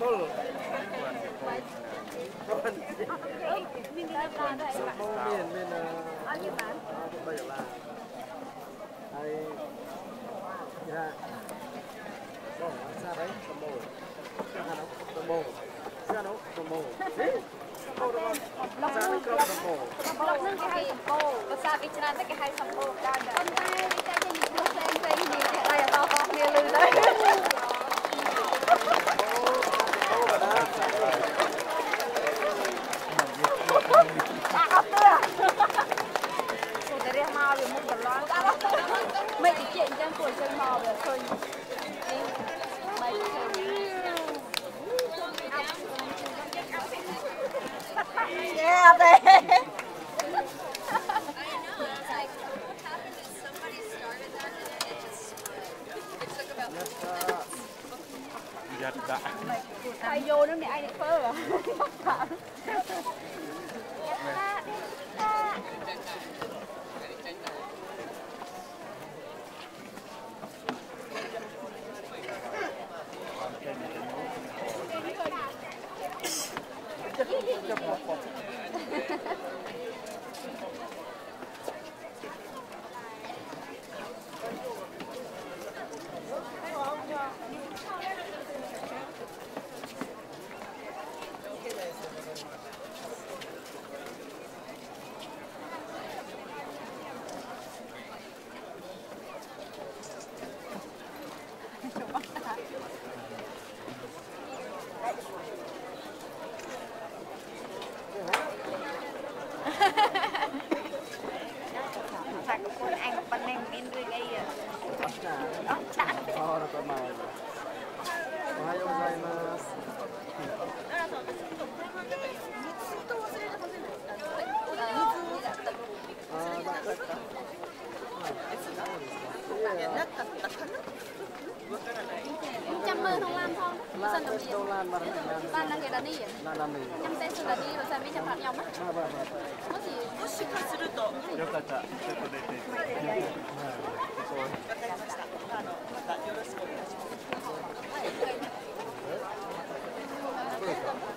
Full. Mình đi làm đây bạn. Miền Bao nhiêu bán? Bây giờ là hay ra xa đấy tầm bồ ra đâu tầm bồ ra đâu tầm bồ Blok nâng cái hay sầm bồ,ภาษาวิจารณ์แต่cái hay sầm bồได้แบบคนไทยวิจารณ์จะอยู่รูปเพลงนี่อะไรต่อของเนี่ยลืมเลยแต่เรียกมาอยู่มุกตลอดไม่ติดเจนจังปวดเชิงมาเลยเคยไม่เคยเนี่ยเด้ Giật đã. Ai vô nó này ai được phơ à? Anh bắn em bên dưới đây à? Đó, chán. Trăm mơ không làm không? Sân đồng tiền. Ban là cái đàn đi à? Trăm tên sân đàn đi rồi xem mấy trăm phạm nhau mất. Có gì? Có gì phải xử được. よかった。ちょっと出て。 Hãy subscribe cho kênh Ghiền Mì Gõ để không bỏ lỡ